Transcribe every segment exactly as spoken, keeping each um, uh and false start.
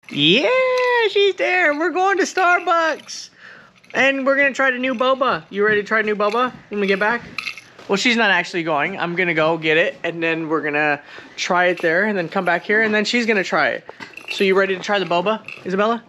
Yeah, she's there. We're going to Starbucks. And we're going to try the new boba. You ready to try the new boba when we get back? Well, she's not actually going. I'm going to go get it. And then we're going to try it there. And then come back here. And then she's going to try it. So you ready to try the boba, Isabella?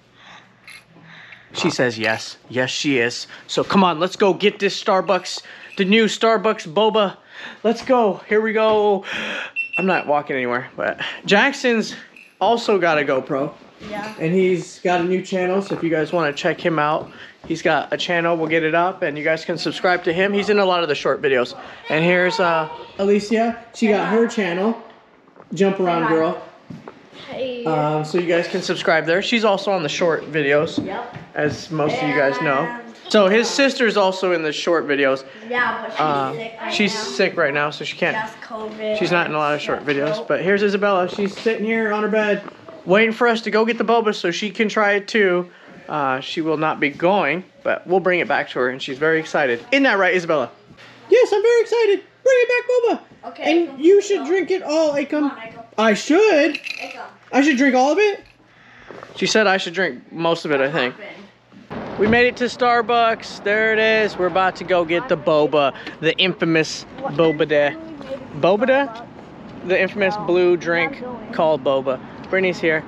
She says yes. Yes, she is. So come on, let's go get this Starbucks. The new Starbucks boba. Let's go. Here we go. I'm not walking anywhere. But Jackson's also got a GoPro. Yeah. And he's got a new channel. So if you guys want to check him out, he's got a channel. We'll get it up. And you guys can subscribe to him. He's in a lot of the short videos. And here's uh, Alicia. She got her channel. Jump Around Girl. Hey. Um, so you guys can subscribe there. She's also on the short videos, Yep. as most of you guys know. So his sister's also in the short videos. Yeah, but she's Uh, sick right she's now. sick right now, so she can't. That's COVID. She's not in a lot of short Yeah. videos. But here's Isabella. She's sitting here on her bed, waiting for us to go get the boba so she can try it too. Uh, she will not be going, but we'll bring it back to her, and she's very excited. Isn't that right, Isabella? Yes, I'm very excited. Bring it back, boba. Okay. And you should drink it all, Akam. I should. I should drink all of it? She said I should drink most of it, I think. We made it to Starbucks. There it is. We're about to go get the boba. The infamous boba de. Boba de? The infamous blue drink called boba. Brittany's here.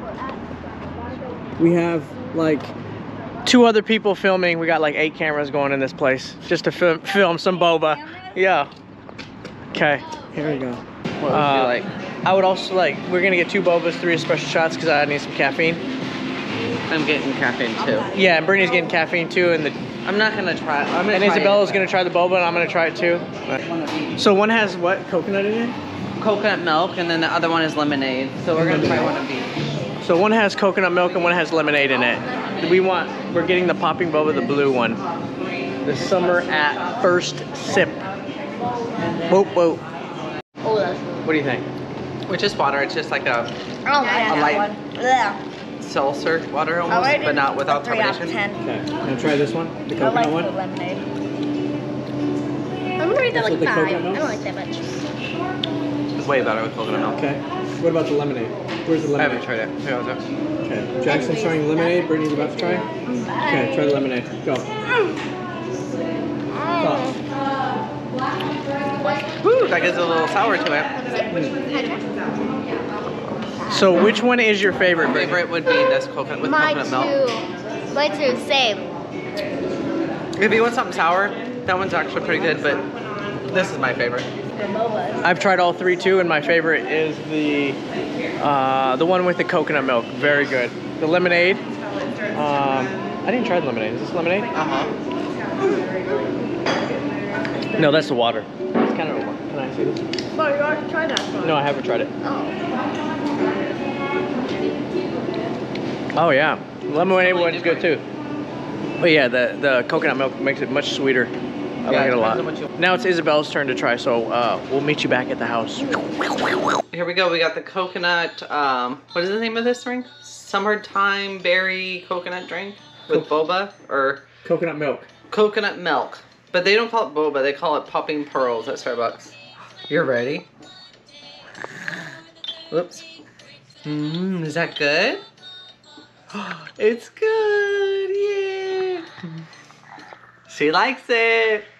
We have like two other people filming. We got like eight cameras going in this place just to film, film some boba. Yeah. Okay, here we go. What would Uh, you like? I would also like, we're gonna get two bobas, three special shots because I need some caffeine. I'm getting caffeine too. Yeah, and Brittany's getting caffeine too, and the I'm not gonna try it. I'm gonna and try Isabella's it, gonna try the boba, and I'm gonna try it too. So one has what? Coconut in it? coconut milk, and then the other one is lemonade. So we're gonna try one of each. So one has coconut milk and one has lemonade in it. We want, we're getting the popping boba, the blue one. The summer at first sip. Whoa, whoa. Oh, that's What do you think? Which is water. It's just like a I don't like A that light- one. Yeah. seltzer water I almost, rated but not without a three out of carbonation. ten. Okay, wanna try this one? The I coconut like the one? lemonade. I'm gonna rate that That's like what the five. coconut I milk? don't like that much. It's way better with coconut milk. Okay. What about the lemonade? Where's the I lemonade? haven't tried it. Here, I'll try. Okay. Jackson's trying lemonade. Brittany's about to try. Okay, try the lemonade. Go. Thoughts? Woo, that gives it a little sour to it. So which one is your favorite, My Brittany? favorite would be this coconut with My coconut milk. two. My two, same. If you want something sour, that one's actually pretty good, but this is my favorite. The bobas. I've tried all three too, and my favorite is the uh, the one with the coconut milk. Very good. The lemonade. Um, I didn't try the lemonade. Is this lemonade? Uh-huh. No, that's the water. It's kind of. Can I see this? Oh, you already tried that one. No, I haven't tried it. Oh. Oh yeah, lemonade one's good too. But yeah, the the coconut milk makes it much sweeter. I Yeah, like it a it lot. depends on what you- Now it's Isabella's turn to try, so uh, we'll meet you back at the house. Here we go. We got the coconut, um, what is the name of this drink? Summertime berry coconut drink with boba or Coconut milk. coconut milk. But they don't call it boba, they call it popping pearls at Starbucks. You're ready? Whoops. Mmm, is that good? It's good, yeah. She likes it.